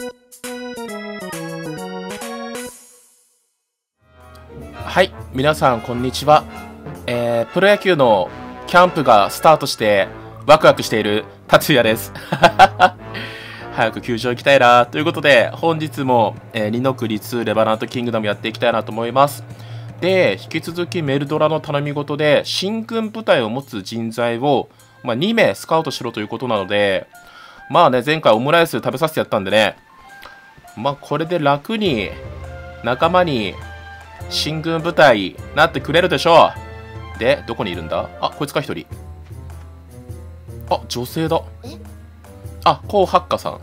はい、皆さんこんにちは。プロ野球のキャンプがスタートしてワクワクしている達也です。早く球場行きたいなということで、本日も、二の国2レバナントキングダムやっていきたいなと思います。で、引き続きメルドラの頼み事で新軍部隊を持つ人材を、2名スカウトしろということなので、まあね、前回オムライス食べさせてやったんでね、これで楽に仲間に新軍部隊なってくれるでしょう。で、どこにいるんだ？あ、こいつか一人。あ、女性だ。あ、コウハッカさん。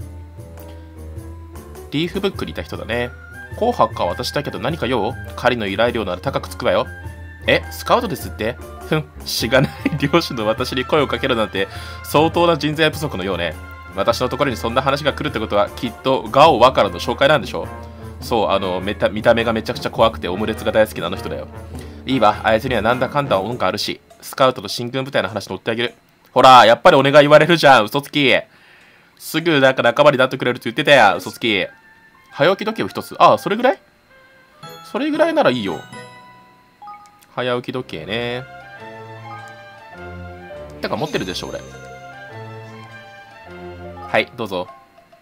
リーフブックにいた人だね。コウハッカは私だけど何か用？狩りの依頼料なら高くつくわよ。え、スカウトですって？しがない漁師の私に声をかけるなんて相当な人材不足のようね。私のところにそんな話が来るってことはきっとガオワからの紹介なんでしょう。そう、見た目がめちゃくちゃ怖くてオムレツが大好きなあの人だよ。いいわ、あいつにはなんだかんだ恩があるし、スカウトと新軍部隊の話乗ってあげる。ほら、やっぱりお願い言われるじゃん、嘘つき。すぐなんか仲間になってくれるって言ってたや、嘘つき。早起き時計を一つ。ああ、それぐらい？それぐらいならいいよ。早起き時計ね。てか持ってるでしょ、俺。はい、どうぞ。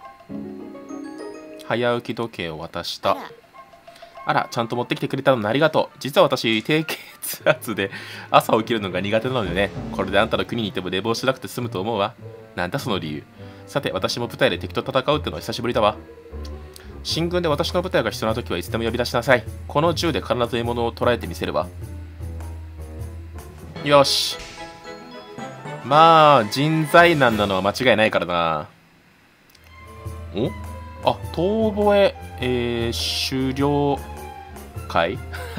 早起き時計を渡した。あら、ちゃんと持ってきてくれたのにありがとう。実は私、低血圧で朝起きるのが苦手なのでね。これであんたの国にいても寝坊しなくて済むと思うわ。なんだその理由。さて、私も部隊で敵と戦うってのは久しぶりだわ。進軍で私の部隊が必要な時はいつでも呼び出しなさい。この銃で必ず獲物を捕らえてみせるわ。よし。まあ、人材難なのは間違いないからな。お？あ、遠吠え、狩猟会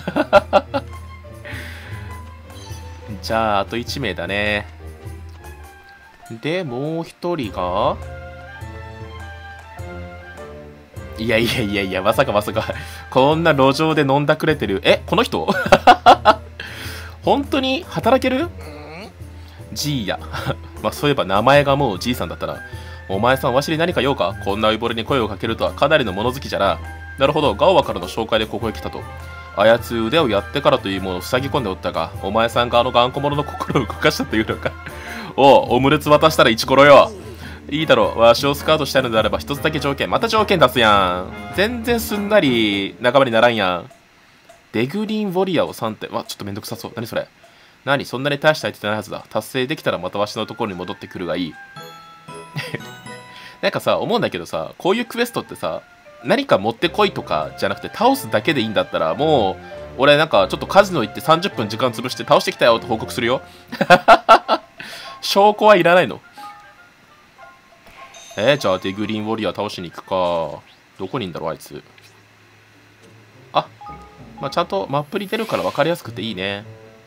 じゃあ、あと1名だね。で、もう1人がいや、まさか。こんな路上で飲んだくれてる。え、この人本当に働ける？ジーヤ。そういえば名前がもうじいさんだったな。お前さん、わしに何か用か？こんな老いぼれに声をかけるとはかなりの物好きじゃな。なるほど、ガオワからの紹介でここへ来たと。あやつ腕をやってからというものを塞ぎ込んでおったが、お前さんがあの頑固者の心を動かしたというのか。おう、オムレツ渡したらイチコロよ。いいだろう、わしをスカウトしたいのであれば一つだけ条件。また条件出すやん。全然すんなり仲間にならんやん。デグリン・ウォリアーを3点。ちょっとめんどくさそう。何それ。何、そんなに大した相手じゃないはずだ。達成できたらまたわしのところに戻ってくるがいい。なんかさ、思うんだけどさ、こういうクエストってさ、何か持ってこいとかじゃなくて倒すだけでいいんだったら、もう俺なんかちょっとカジノ行って30分時間潰して倒してきたよって報告するよ。証拠はいらないの？じゃあデグリーンウォリアー倒しに行くか。どこにいんだろうあいつ。あ、ちゃんとマップに出るから分かりやすくていいね。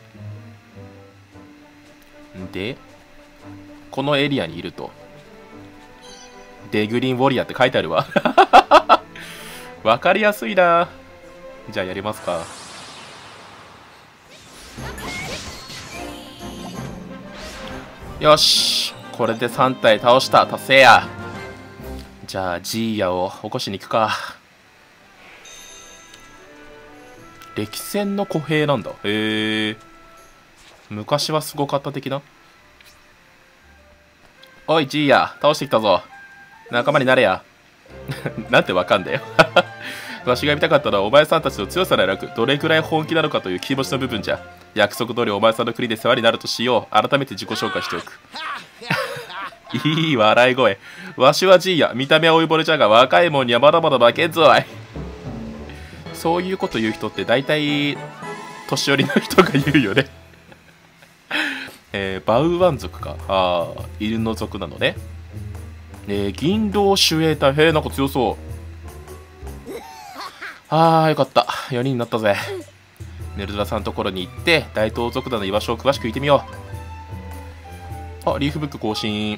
で、このエリアにいると。デグリーンウォリアーって書いてあるわ。分かりやすいな。じゃあやりますか。よし、これで3体倒した。達成や。じゃあジーヤを起こしに行くか。歴戦の歩兵なんだ。へえ。昔はすごかった的な。おいジーヤ、倒してきたぞ。仲間になれや。なんてわかんだよ。わしが見たかったのはお前さんたちの強さではなく、どれくらい本気なのかという気持ちの部分じゃ。約束通りお前さんの国で世話になるとしよう。改めて自己紹介しておく。いい笑い声。わしはジーヤ。見た目は老いぼれじゃが、若いもんにはまだまだ負けんぞい。そういうこと言う人って大体、年寄りの人が言うよね。バウワン族か。犬の族なのね。銀狼守衛隊。なんか強そう。よかった。4人になったぜ。ネルドラさんのところに行って、大東族団の居場所を詳しく聞いてみよう。リーフブック更新。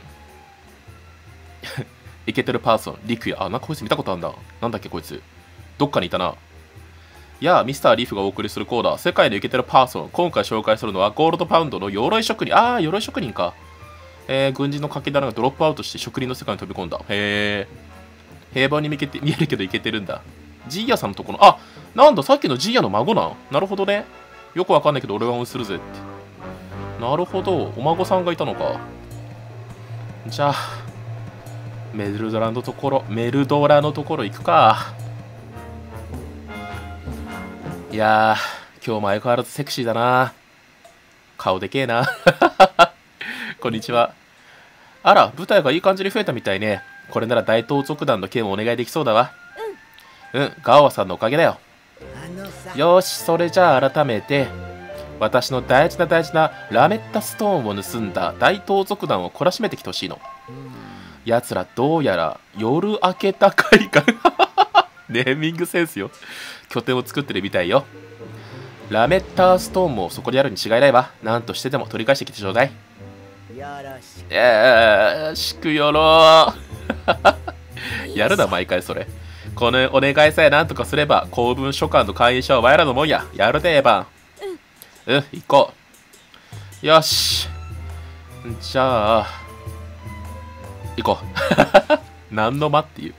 イケてるパーソン、リクヤ。なんかこいつ見たことあるんだ。なんだっけこいつ。どっかにいたな。ミスターリーフがお送りするコーナー、世界のイケてるパーソン。今回紹介するのはゴールドパウンドの鎧職人。鎧職人か。軍人の掛け棚がドロップアウトして職人の世界に飛び込んだ。 平凡に見えるけどいけてるんだ。ジーヤさんのところ、あ、なんだ、さっきのジーヤの孫なん。なるほどね。よくわかんないけど俺は応援するぜって。なるほど、お孫さんがいたのか。じゃあ、メルドラのところ行くか。いやー、今日も相変わらずセクシーだな。顔でけえな。こんにちは。あら、舞台がいい感じに増えたみたいね。これなら大盗賊団の件をお願いできそうだわ。ガオアさんのおかげだよ。よし、それじゃあ改めて、私の大事なラメッタストーンを盗んだ大盗賊団を懲らしめてきてほしいの。奴らどうやら夜明けた会館ネーミングセンスよ。拠点を作ってるみたいよ。ラメッタストーンもそこにあるに違いないわ。なんとしてでも取り返してきてちょうだい。よろしくよろやるな毎回それ。このお願いさえなんとかすれば公文書館の会員者は我らのもんや。やるでエヴァン。行こう。よし、じゃあ行こう。何の間っていう。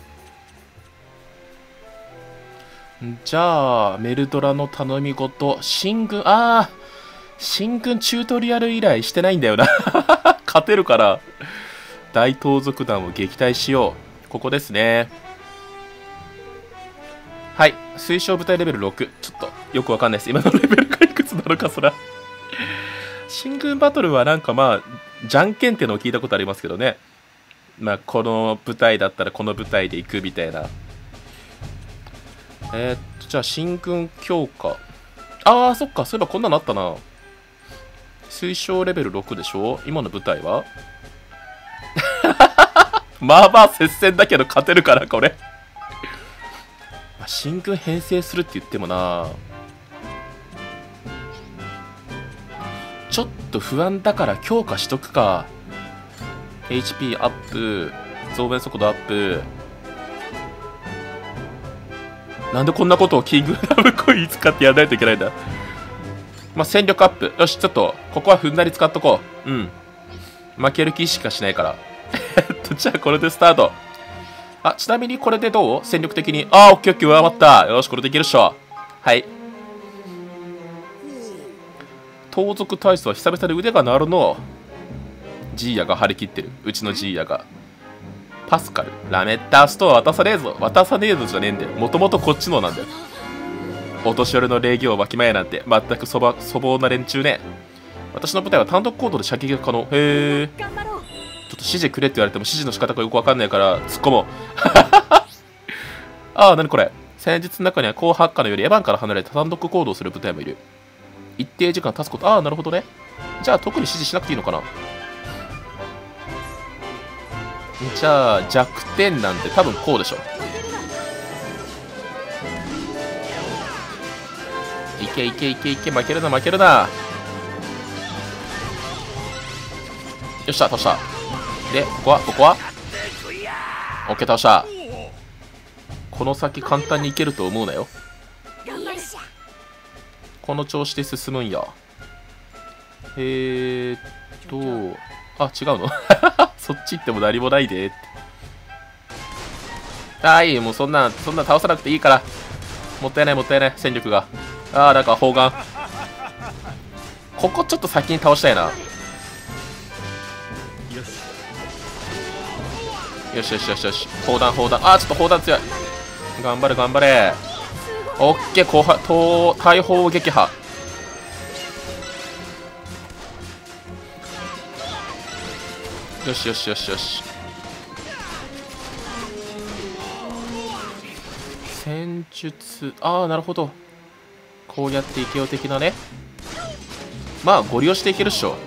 じゃあメルドラの頼み事、進軍、進軍チュートリアル以来してないんだよな。勝てるから大盗賊団を撃退しよう。ここですね。はい、推奨部隊レベル6。ちょっとよくわかんないです。今のレベルがいくつなのかそら。進軍バトルはなんかまあじゃんけんってのを聞いたことありますけどね。まあこの部隊だったらこの部隊で行くみたいな。じゃあ進軍強化。そっか、そういえばこんなのあったな。推奨レベル6でしょ。今の部隊はまあまあ接戦だけど勝てるからこれ。進軍編成するって言ってもな、ちょっと不安だから強化しとくか。 HP アップ、増減速度アップ。なんでこんなことをキングダムコイン使ってやらないといけないんだ。まあ戦力アップ。よし、ちょっとここはふんだり使っとこう。負ける気しかしないから。じゃあこれでスタート。ちなみにこれでどう？戦力的に。オッケーオッケー、上回った。よし、これでいけるっしょ。はい。盗賊体操は久々に腕が鳴るの。ジーヤが張り切ってる。うちのジーヤが。パスカル、ラメッタストは渡さねえぞ。渡さねえぞじゃねえんだよ。もともとこっちのなんだよ。お年寄りの礼儀をわきまえなんて、全く粗暴な連中ね。私の部隊は単独行動で射撃が可能。へえ。ちょっと指示くれって言われても指示の仕方がよくわかんないから突っ込もう。なにこれ。戦術の中には高発火のよりエヴァンから離れて単独行動する部隊もいる。一定時間経つこと。なるほどね。じゃあ特に指示しなくていいのかな。じゃあ弱点なんで多分こうでしょ。いけいけいけいけ、負けるな負けるな。よっしゃ、倒した。でここはオッケー、倒した。この先簡単にいけると思うなよ。この調子で進むんや。違うの。そっち行っても何もないでって。いい、もうそんな倒さなくていいから。もったいないもったいない、戦力が。なんか砲丸。ここちょっと先に倒したいな。よしよしよしよし。砲弾。ちょっと砲弾強い。頑張れ頑張れ。オッケー、大砲撃破。よしよしよしよし。戦術、なるほど。こうやってイケオ的なね。まあご利用していけるっしょ。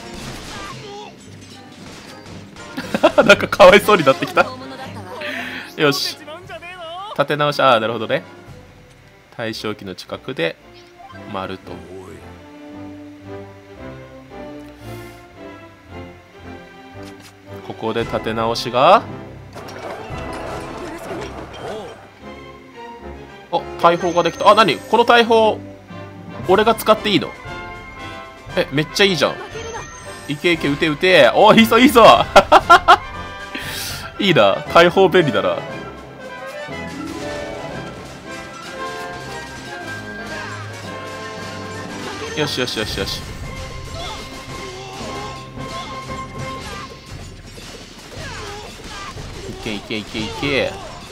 なんかかわいそうになってきた。よし、立て直し。なるほどね。対象機の近くで丸と。ここで立て直しが。大砲ができた。何この大砲俺が使っていいの？めっちゃいいじゃん。いけいけ、撃て撃て。いいぞいいぞ。いいな、大砲便利だな。 よしよしよしよし。いけいけいけいけ。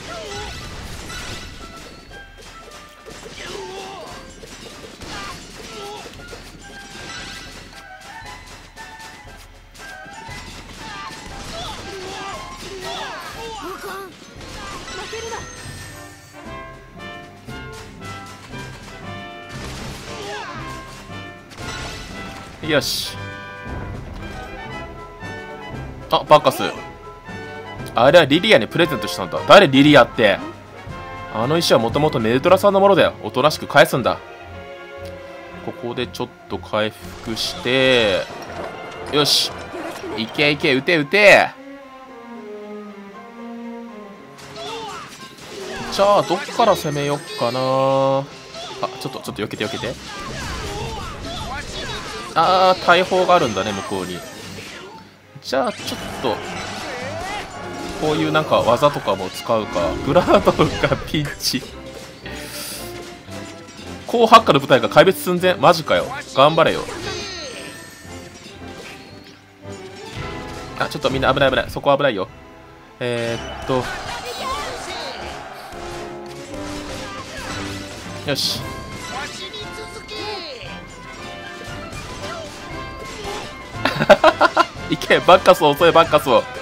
よし。あ、バカス。あれはリリアにプレゼントしたんだ。誰リリアって。あの石はもともとメルトラさんのものだよ。おとなしく返すんだ。ここでちょっと回復して、よし。いけいけ、撃て撃て。じゃあどっから攻めよっかな。あ、ちょっと避けて避けて。あー、大砲があるんだね、向こうに。じゃあちょっとこういうなんか技とかも使うか。グラドルがピンチ。紅白化の部隊が壊滅寸前。マジかよ。頑張れよ。あ、ちょっとみんな危ない危ない。そこ危ないよ。よし。いけ、バッカスを襲え、バッカスを。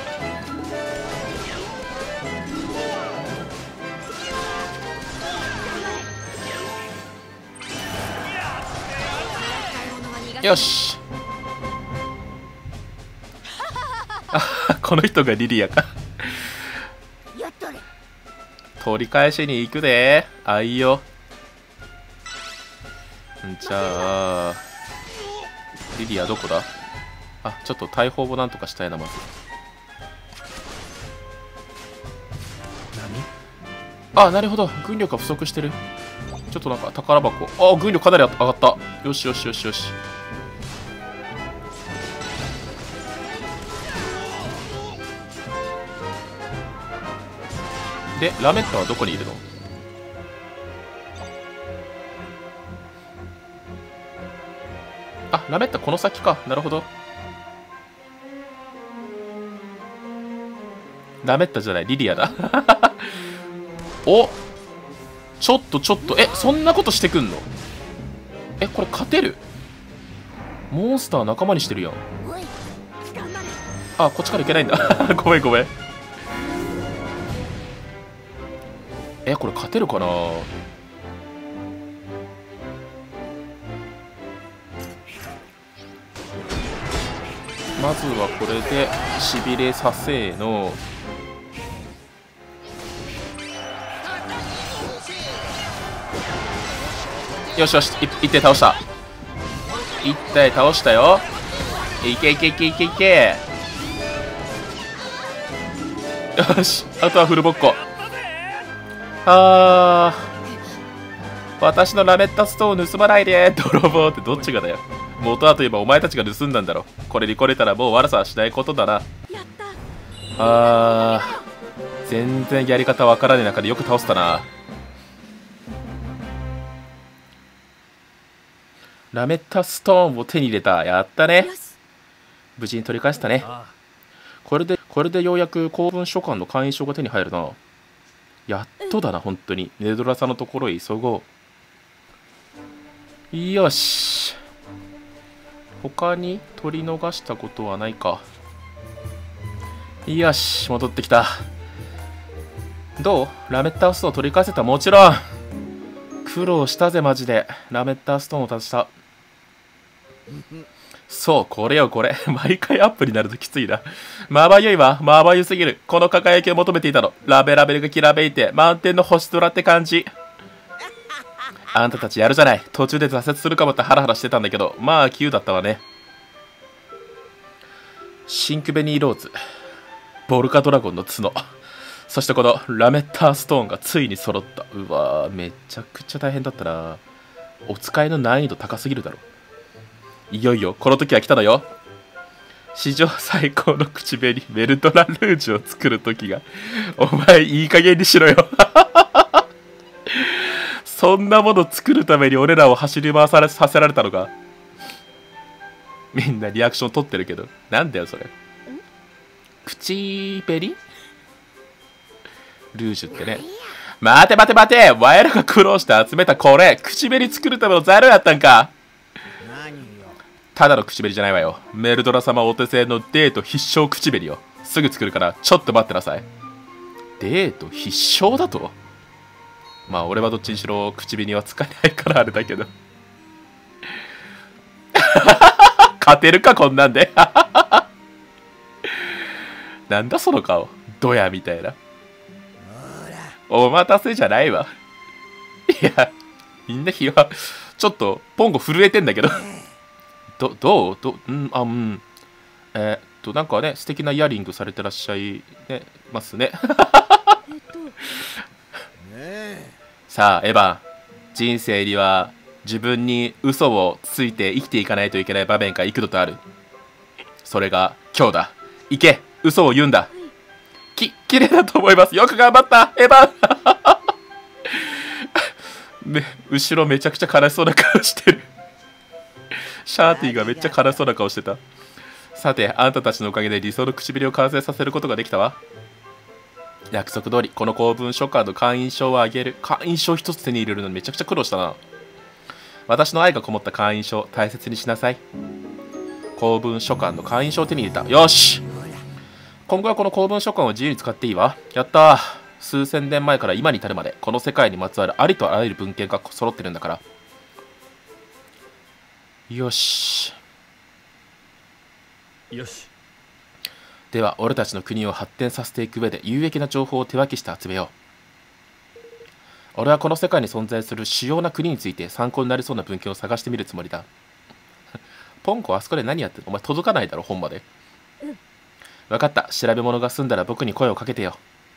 よし。あ、この人がリリアか。取り返しに行くで。あいよ。じゃあリリアどこだ。あ、ちょっと大砲をなんとかしたいな。まず何。あ、なるほど。軍力が不足してる。ちょっとなんか宝箱。あ、軍力かなり上がった。よしよしよしよし。でラメッタはどこにいるの。あ、ラメッタこの先か。なるほど。ラメッタじゃない、リリアだ。お、ちょっとえ、そんなことしてくんの。え、これ勝てる。モンスター仲間にしてるやん。あ、こっちから行けないんだ。ごめんごめん。え、これ勝てるかな。まずはこれでしびれさせの。よしよし、一体倒した。一体倒したよ。いけいけいけいけいけ。よし、あとはフルボッコ。私のラメッタストーンを盗まないで。泥棒ってどっちがだよ。元はといえばお前たちが盗んだんだろ。これに来れたらもう悪さはしないことだな。全然やり方わからねえ中でよく倒したな。ラメッタストーンを手に入れた。やったね。無事に取り返したね。これでようやく公文書館の会員証が手に入るな。やっとだな、本当に。ネドラさんのところへ急ごう。よし。他に取り逃したことはないか。よし、戻ってきた。どう？ラメッターストーン取り返せた？もちろん。苦労したぜ、マジで。ラメッターストーンを足した。そう、これよ、これ。毎回アップになるときついな。まばゆいわ。まばゆすぎる。この輝きを求めていたの。ラベルがきらめいて、満天の星空って感じ。あんたたちやるじゃない。途中で挫折するかもってハラハラしてたんだけど、まあ、9だったわね。シンクベニーローズ。ボルカドラゴンの角。そしてこのラメッターストーンがついに揃った。うわー、めちゃくちゃ大変だったな。お使いの難易度高すぎるだろ。いよいよこの時は来たのよ。 史上最高の口紅メルドラルージュを作るときが、お前いい加減にしろよ。そんなもの作るために俺らを走り回させられたのか。みんなリアクション取ってるけど、なんだよそれ。口紅ルージュってね。待て待て待て、お前らが苦労して集めたこれ、口紅作るための材料やったんか。ただの口紅じゃないわよ。メルドラ様お手製のデート必勝口紅よ。すぐ作るからちょっと待ってなさい。デート必勝だと。まあ俺はどっちにしろ口紅は使えないからあれだけど。勝てるかこんなんで。なんだその顔、ドヤみたいな。お待たせじゃないわ。いや、みんな日はちょっとポンゴ震えてんだけど。どうなんかね、素敵なイヤリングされてらっしゃい、ね、ますね。さあエヴァン、人生には自分に嘘をついて生きていかないといけない場面が幾度とある。それが今日だ。行け、嘘を言うんだ。綺麗だと思います。よく頑張ったエヴァン。ね、後ろめちゃくちゃ悲しそうな顔してる。シャーティがめっちゃ悲しそうな顔してた。さて、あんたたちのおかげで理想の唇を完成させることができたわ。約束通り、この公文書館の会員証をあげる。会員証一つ手に入れるのにめちゃくちゃ苦労したな。私の愛がこもった会員証、大切にしなさい。公文書館の会員証を手に入れた。よし、今後はこの公文書館を自由に使っていいわ。やったー。数千年前から今に至るまで、この世界にまつわるありとあらゆる文献が揃ってるんだから。よし。では俺たちの国を発展させていく上で有益な情報を手分けして集めよう。俺はこの世界に存在する主要な国について参考になりそうな文献を探してみるつもりだ。ポンコ、あそこで何やってるの？お前届かないだろ、本まで。分かった。調べ物が済んだら僕に声をかけてよ。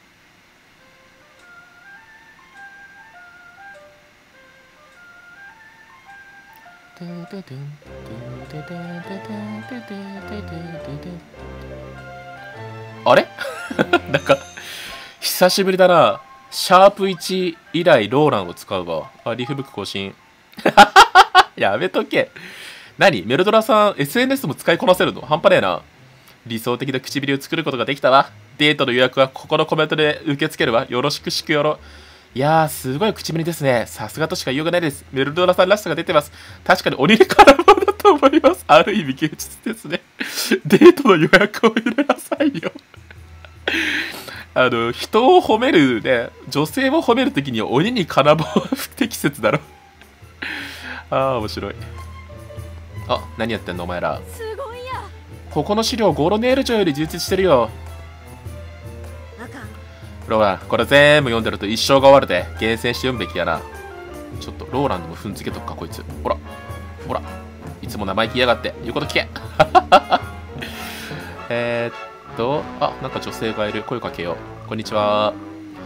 あれなんか久しぶりだな。シャープ1以来ローランを使うわ。あ、リーフブック更新。やめとけ。何、メルドラさん SNS も使いこなせるの？半端ねえな。理想的な唇を作ることができたわ。デートの予約はここのコメントで受け付けるわ。よろしくしくよろ。いやー、すごい口紅ですね。さすがとしか言いようがないです。メルドラさんらしさが出てます。確かに鬼に絡むものだと思います。ある意味芸術ですね。デートの予約を入れなさいよ。人を褒めるね、女性を褒めるときに鬼に絡む不適切だろ。ああ、面白い。あ、何やってんのお前ら。ここの資料ゴーロネール城より充実してるよ。ローラン、これ全部読んでると一生が終わるで、厳選して読むべきやな。ちょっとローランでも踏んづけとくかこいつ。ほらほら、いつも生意気やがって言うこと聞け。あ、なんか女性がいる。声かけよう。こんにちは。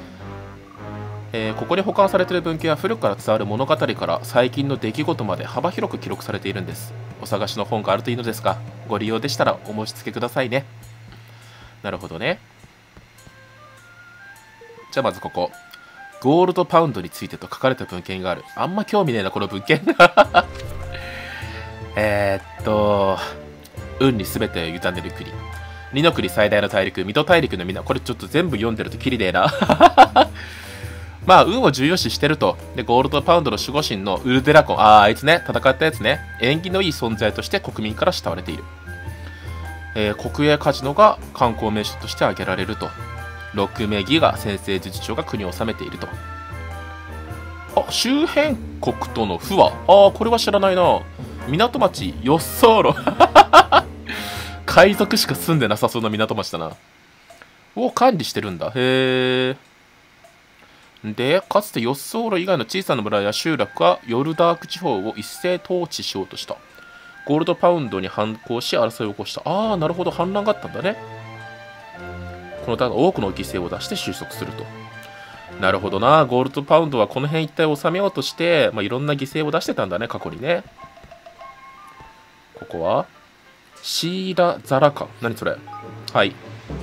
ここに保管されている文献は古くから伝わる物語から最近の出来事まで幅広く記録されているんです。お探しの本があるといいのですが、ご利用でしたらお申し付けくださいね。なるほどね。じゃあまずここ。ゴールドパウンドについてと書かれた文献がある。あんま興味ねえな、この文献。運に全てを委ねる国。二の国最大の大陸、水戸大陸のみんな。これちょっと全部読んでるときりねえな。まあ、運を重要視してると。で、ゴールドパウンドの守護神のウルデラコン。あいつね、戦ったやつね。縁起のいい存在として国民から慕われている。国営カジノが観光名所として挙げられると。6名義が先制事実上が国を治めていると。あ、周辺国との不和。これは知らないな。港町、ヨッソーロ。海賊しか住んでなさそうな港町だな。を管理してるんだ。へえ。で、かつてヨッソーロ以外の小さな村や集落はヨルダーク地方を一斉統治しようとした。ゴールドパウンドに反抗し争いを起こした。なるほど、反乱があったんだね。このため多くの犠牲を出して収束すると。なるほどな。ゴールドパウンドはこの辺一帯を治めようとして、いろんな犠牲を出してたんだね、過去にね。ここはシーラザラカン。何それ。はい。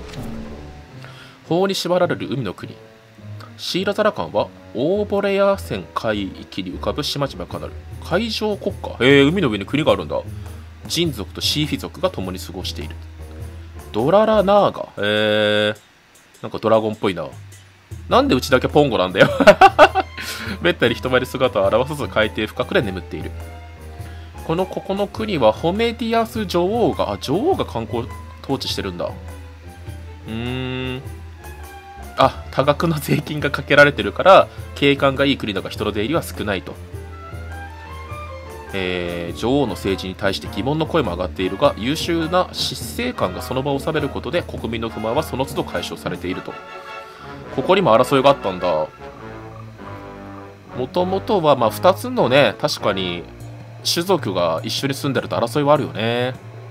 法に縛られる海の国。シーラザラカンはオーボレア船海域に浮かぶ島々からなる海上国家。海の上に国があるんだ。人族とシーフィ族が共に過ごしている。ドララナーガ。なんかドラゴンっぽいな。なんでうちだけポンゴなんだよ。めったに人前で姿を現さず海底深くで眠っている。ここの国はホメディアス女王が観光統治してるんだ。多額の税金がかけられてるから景観がいい国だが人の出入りは少ないと。女王の政治に対して疑問の声も上がっているが、優秀な執政官がその場を収めることで国民の不満はその都度解消されていると。ここにも争いがあったんだ。もともとは2つのね、確かに種族が一緒に住んでると争いはあるよね。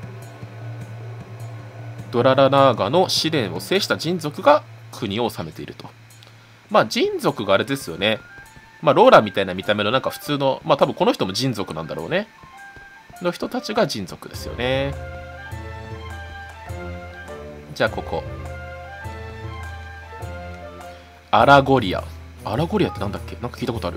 ドララナーガの試練を制した人族が国を治めていると。人族があれですよね。ローラみたいな見た目のなんか普通の、多分この人も人族なんだろうね。の人たちが人族ですよね。じゃあここ。アラゴリア。アラゴリアってなんだっけ？なんか聞いたことある。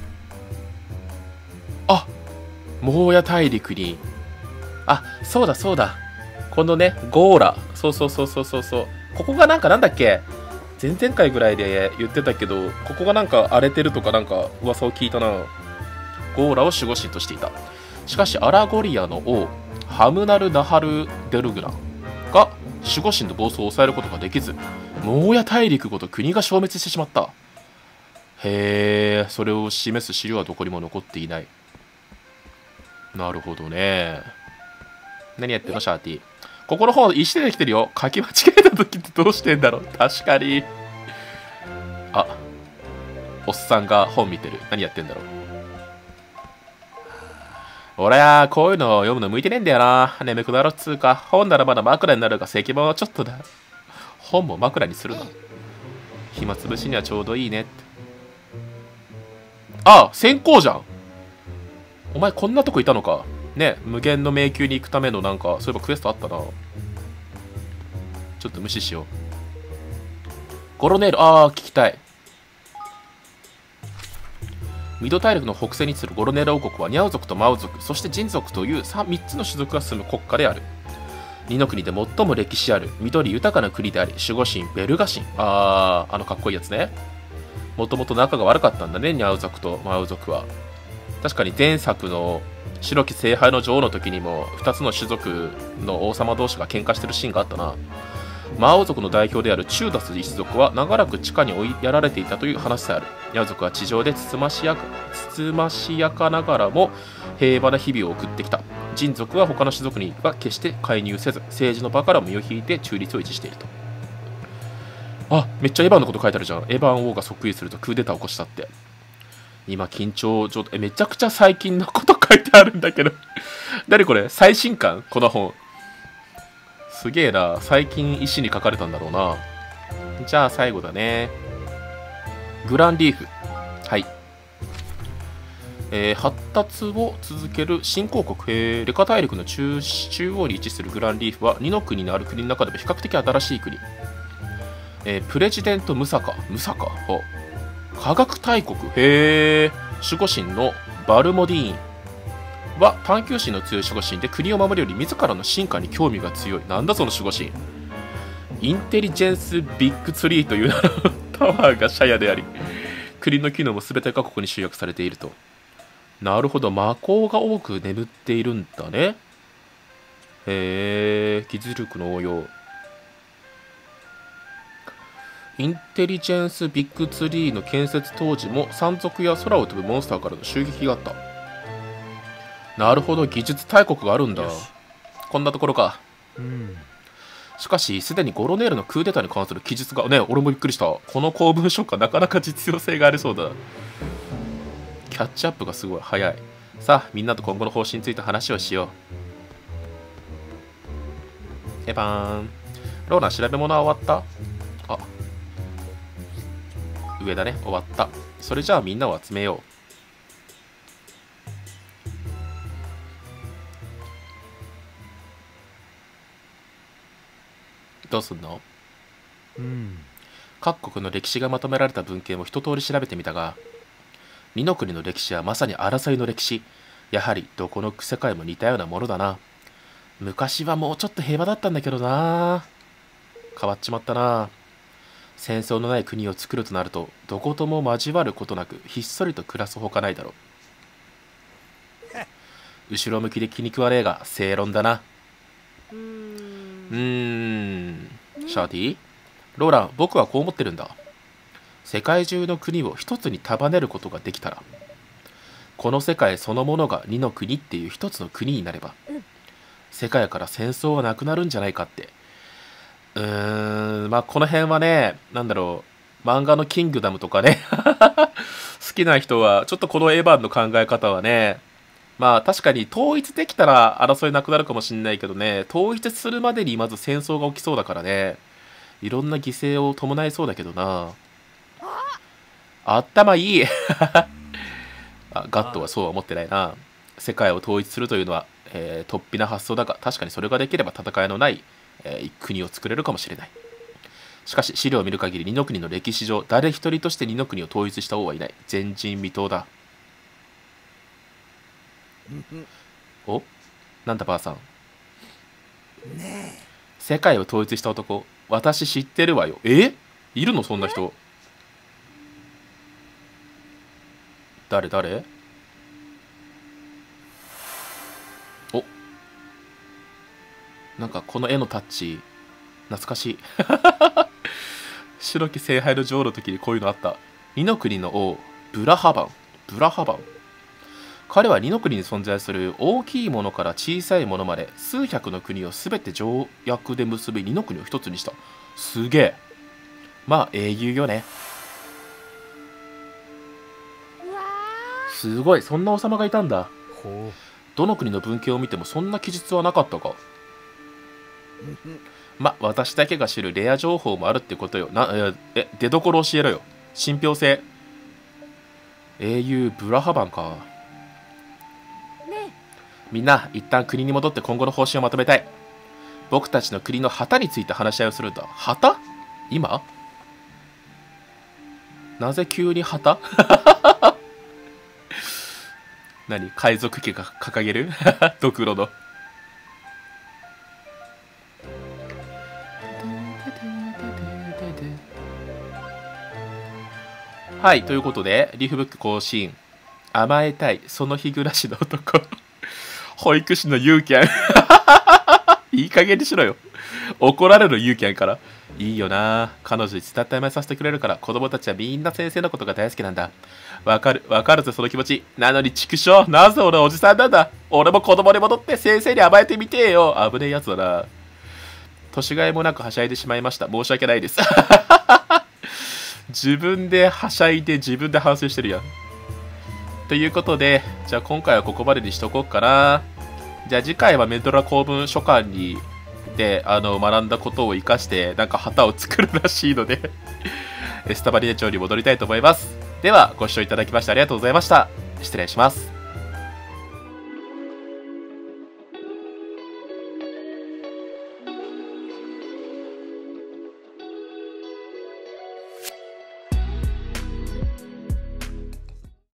モーヤ大陸に。そうだそうだ。このね、ゴーラ。そう。ここがなんだっけ？前々回ぐらいで言ってたけど、ここがなんか荒れてるとかなんか噂を聞いたな。ゴーラを守護神としていた。しかしアラゴリアの王、ハムナル・ナハル・デルグナが守護神の暴走を抑えることができず、モーヤ大陸ごと国が消滅してしまった。それを示す資料はどこにも残っていない。なるほどね。何やってんのシャーティ。ここの本石でできてるよ。書き間違えた時ってどうしてんだろう。確かに。おっさんが本見てる。何やってんだろう。俺はこういうのを読むの向いてねえんだよな。眠くなるっつうか。本ならまだ枕になるが石板はちょっとだ。本も枕にするな。暇つぶしにはちょうどいいねって。先行じゃん。お前こんなとこいたのか。ね、無限の迷宮に行くためのなんか、そういえばクエストあったな。ちょっと無視しよう。ゴロネール、聞きたい。ミド大陸の北西に位置するゴロネール王国はニャオ族とマオ族、そしてジン族という 3つの種族が住む国家である。2の国で最も歴史ある緑豊かな国であり、守護神ベルガ神。かっこいいやつね。もともと仲が悪かったんだね、ニャオ族とマオ族は。確かに前作の白き聖杯の女王の時にも2つの種族の王様同士が喧嘩してるシーンがあったな。マオ族の代表であるチューダス一族は長らく地下に追いやられていたという話さえある。ニャオ族は地上でつつましやかながらも平和な日々を送ってきた。ジン族は他の種族には決して介入せず、政治の場から身を引いて中立を維持していると。めっちゃエヴァンのこと書いてあるじゃん。エヴァン王が即位するとクーデターを起こしたって。今緊張状態。めちゃくちゃ最近のこと書いてあるんだけど。何これ？最新刊？この本。すげえな。最近石に書かれたんだろうな。じゃあ最後だね。グランリーフ。はい。発達を続ける新興国。レカ大陸の中央に位置するグランリーフは2の国のある国の中でも比較的新しい国。プレジデントムサカ。科学大国。守護神のバルモディーンは探求心の強い守護神で、国を守るより自らの進化に興味が強い。なんだその守護神。インテリジェンスビッグツリーという名のタワーがシャヤであり、国の機能も全て各国に集約されていると。なるほど、魔法が多く眠っているんだね。技術力の応用。インテリジェンスビッグツリーの建設当時も山賊や空を飛ぶモンスターからの襲撃があった。なるほど、技術大国があるんだ。こんなところか。しかし、すでにゴロネールのクーデターに関する記述が、ね、俺もびっくりした。この公文書がなかなか実用性がありそうだ。キャッチアップがすごい早い。さあ、みんなと今後の方針について話をしよう。エヴァン。ローナ、調べ物は終わった？上だね、終わった。それじゃあみんなを集めよどうすんの？各国の歴史がまとめられた文献を一通り調べてみたが、二の国の歴史はまさに争いの歴史。やはりどこの世界も似たようなものだな。昔はもうちょっと平和だったんだけどな。変わっちまったな。戦争のない国を作るとなると、どことも交わることなくひっそりと暮らすほかないだろう。後ろ向きで気に食わねえが正論だな。シャーティ？ローラン、僕はこう思ってるんだ。世界中の国を一つに束ねることができたら、この世界そのものが二の国っていう一つの国になれば、世界から戦争はなくなるんじゃないかって。まあこの辺はね、なんだろう、漫画のキングダムとかね好きな人はちょっとこのエヴァンの考え方はね、まあ確かに統一できたら争いなくなるかもしれないけどね、統一するまでにまず戦争が起きそうだからね、いろんな犠牲を伴いそうだけどな。頭いいガットはそうは思ってないな。世界を統一するというのは、突飛な発想だが、確かにそれができれば戦いのない、国を作れるかもしれない。しかし資料を見る限り二の国の歴史上、誰一人として二の国を統一した王はいない。前人未到だ。お、なんだばあさん。世界を統一した男、私知ってるわよ。いるのそんな人。誰？お、なんかこの絵のタッチ懐かしい白き聖杯の女王の時にこういうのあった。二の国の王ブラハバン。彼は二の国に存在する大きいものから小さいものまで数百の国を全て条約で結び二の国を一つにした。すげえ。まあ英雄よね。すごい、そんな王様がいたんだ。どの国の文献を見てもそんな記述はなかったか。ま、私だけが知るレア情報もあるってことよ。出どころ教えろよ。信憑性。英雄ブラハバンか。みんな一旦国に戻って今後の方針をまとめたい。僕たちの国の旗について話し合いをするんだ。旗？今？なぜ急に旗何？海賊旗が掲げるドクロの。はい、ということで、リーフブック更新。甘えたい、その日暮らしの男。保育士のユーキャン。いい加減にしろよ。怒られるユーキャンから。いいよな。彼女に伝って甘えさせてくれるから、子供たちはみんな先生のことが大好きなんだ。わかるぜ、その気持ち。なのに畜生、なぜ俺はおじさんなんだ。俺も子供に戻って先生に甘えてみてよ。危ねえやつだな。年がいもなくはしゃいでしまいました。申し訳ないです。自分ではしゃいで自分で反省してるやん。ということで、じゃあ今回はここまでにしとこうかな。じゃあ次回はメドラ公文書館にで学んだことを生かしてなんか旗を作るらしいのでスタバリネ町に戻りたいと思います。ではご視聴いただきましてありがとうございました。失礼します。